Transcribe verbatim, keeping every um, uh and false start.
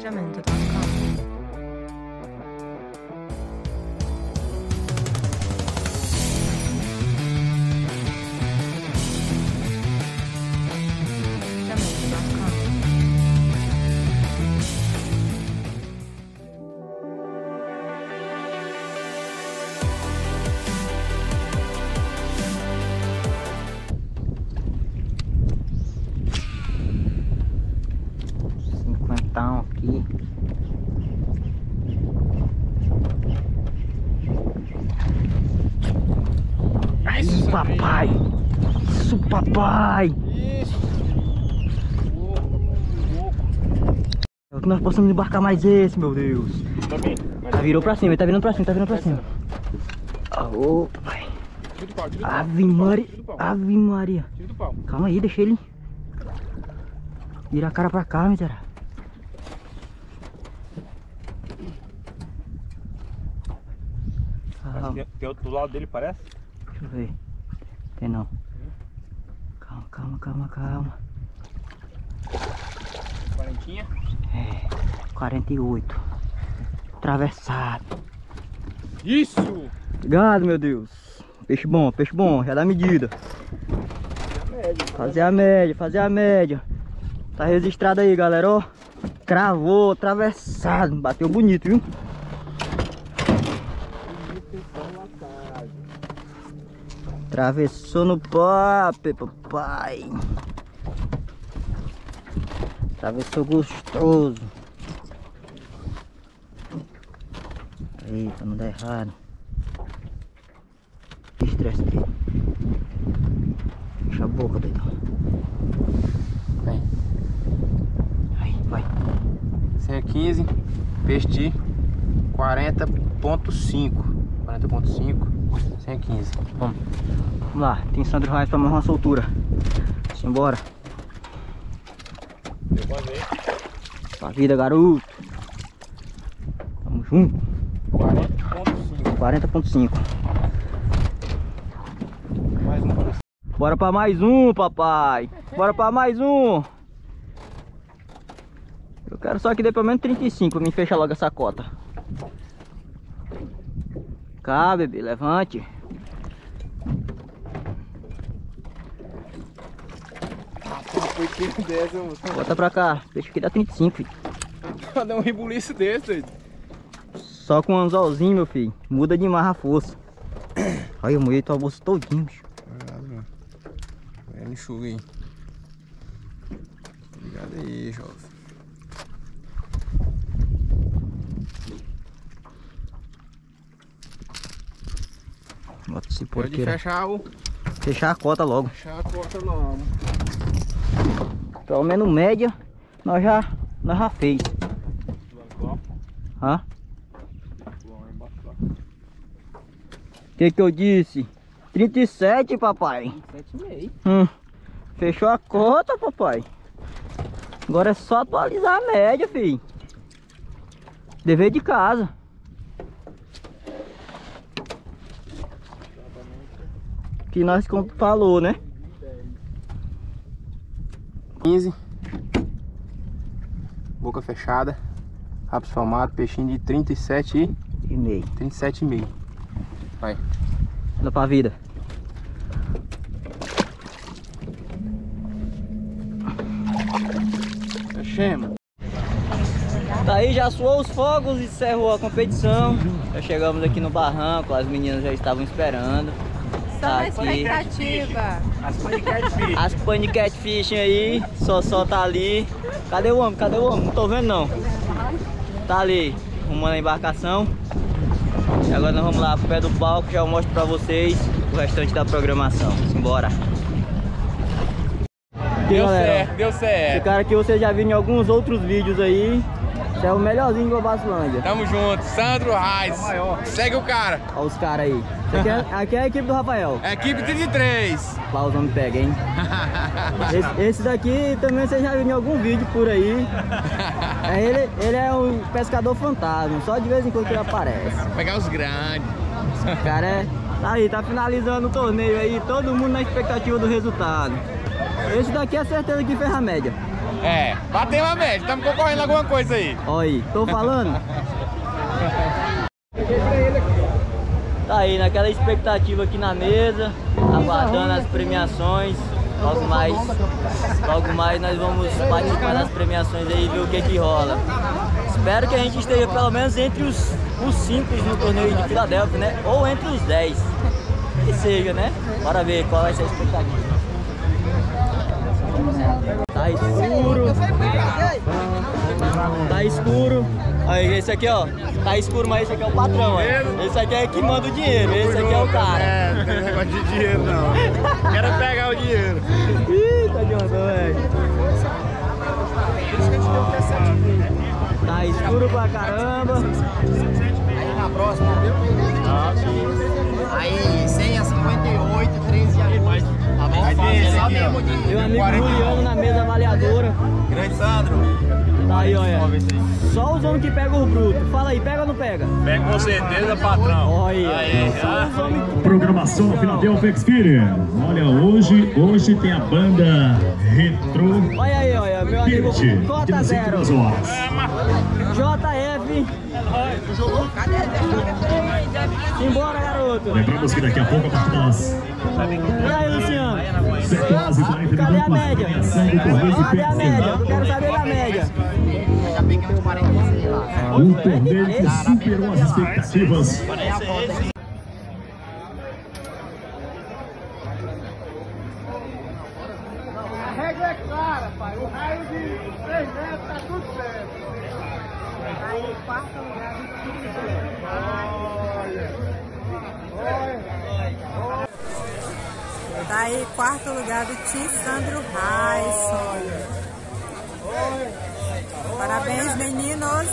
jamendo ponto com. Cinquentão aqui. Isso, papai! Isso, papai! Isso! É o que nós possamos embarcar mais esse, meu Deus! Tá virou pra cima, ele tá virando pra cima, tá virando pra cima. Ô, papai! Tira do pau, tira do pau. Ave Maria! Tira do pau. Ave Maria! Tira do pau. Calma aí, deixa ele. Vira a cara pra cá, miserável. Ah, Tem, tem outro do lado dele, parece? deixa eu ver. Tem não. Calma, calma, calma, calma. Quarentinha. É, quarenta e oito. Atravessado. Isso! Obrigado, meu Deus. Peixe bom, peixe bom, já dá medida. Fazer a média, fazer a média. Tá registrado aí, galera, ó. Cravou, atravessado. Bateu bonito, viu? Atravessou no papo, papai. Atravessou gostoso. Eita, não dá errado. Estresse dele. Fecha a boca, doidão. Vem. Aí, vai. cem a quinze, peixe de quarenta ponto cinco. quarenta ponto cinco, cem a quinze. Vamos. Vamos lá, tem Sandro Reis pra mais uma soltura. Simbora. Eu vou ver. Pra vida, garoto. Tamo junto. quarenta ponto cinco. quarenta ponto cinco. Mais um para você. Bora pra mais um, papai. Bora pra mais um. Eu quero só que dê pelo menos trinta e cinco pra mim fechar logo essa cota. Cá, bebê, levante. Foi que dessa, moço. Bota pra cá. Peixe aqui dá trinta e cinco, filho. Cadê um rebuliço desse, doido? Só com um anzolzinho, meu filho. Muda demais a força. Olha, eu moei tua bolsa todinho, bicho. Obrigado, mano. Vai no enxuga aí. Obrigado aí, jovem. Bota esse Pode porqueiro. fechar o... Fechar a cota logo. Fechar a porta não. Pelo menos média, nós já, nós já fez. Hã? O que que eu disse? trinta e sete, papai. sete e meio. Hum. Fechou a cota, papai. Agora é só atualizar a média, filho. Dever de casa. Que nós falou, né? quinze. Boca fechada. Rabo esfumado, peixinho de trinta e sete E meio. trinta e sete e meio. Vai. Dá pra vida. Fechemos. Tá aí, já suou os fogos e encerrou a competição. Já chegamos aqui no barranco, as meninas já estavam esperando. Só na Tá aqui. expectativa. As paniquete As paniquete fishing aí, só só tá ali. Cadê o homem? Cadê o homem? Não tô vendo não. Tá ali, arrumando a embarcação. E agora nós vamos lá pro pé do palco, já eu mostro pra vocês o restante da programação. Simbora. Aqui, Deu galera, certo, deu esse certo. cara aqui você já viu em alguns outros vídeos aí. Esse é o melhorzinho de Babacilândia. Tamo junto, Sandro Reis. Segue o cara. Olha os caras aí. Esse Aqui é, aqui é a equipe do Rafael. Equipe trinta e três. Lá os homens pegam, hein? Esse, esse daqui também você já viu em algum vídeo por aí. É, ele, ele é um pescador fantasma, só de vez em quando que ele aparece. Pegar os grandes. O cara é, tá aí, tá finalizando o torneio aí, todo mundo na expectativa do resultado. Esse daqui é certeza que ferra a média. É, batemos a média, estamos concorrendo a alguma coisa aí. Olha aí, tô falando. Tá aí, naquela expectativa aqui na mesa, aguardando as premiações. Logo mais, logo mais nós vamos participar das premiações aí e ver o que que rola. Espero que a gente esteja pelo menos entre os, os cinco no torneio de Filadélfia, né? Ou entre os dez. Que seja, né? Bora ver qual vai ser a expectativa. Tá escuro. Tá escuro. Aí, esse aqui, ó. Tá escuro, mas esse aqui é o patrão, ó. Esse aqui é que manda o dinheiro. Esse aqui é o cara. É, não tem negócio de dinheiro, não. Quero pegar o dinheiro. Ih, tá de onda, velho. Tá escuro pra caramba. Aí na próxima, viu? Aí, cem a cinquenta e oito, treze a agosto. Tá bom? Aí tem esse aqui, ó. Meu amigo Juliano na mesa avaliadora. Grande Sandro. Tá aí, olha. Só os homens que pegam os brutos. Fala aí, pega ou não pega? Pega com certeza, patrão. Olha aí. Só os homens que Programação Filadélfia Experience. Olha, hoje, hoje tem a banda Retro Olha aí, olha. Meu amigo Verde, Cota de Zero. duas horas. J F. Simbora, garoto. Lembramos que daqui a pouco, a partir das E aí, Luciano? sete horas e quarenta Cadê a minutos, média? premiação do torneio de Cadê a média? Eu quero saber da média. Um torneio que superou as expectativas. A regra é clara, pai. O raio de três metros tá tudo certo. Aí, quarto lugar de Tá aí, quarto lugar do Tim Sandro Raison. Parabéns, meninos.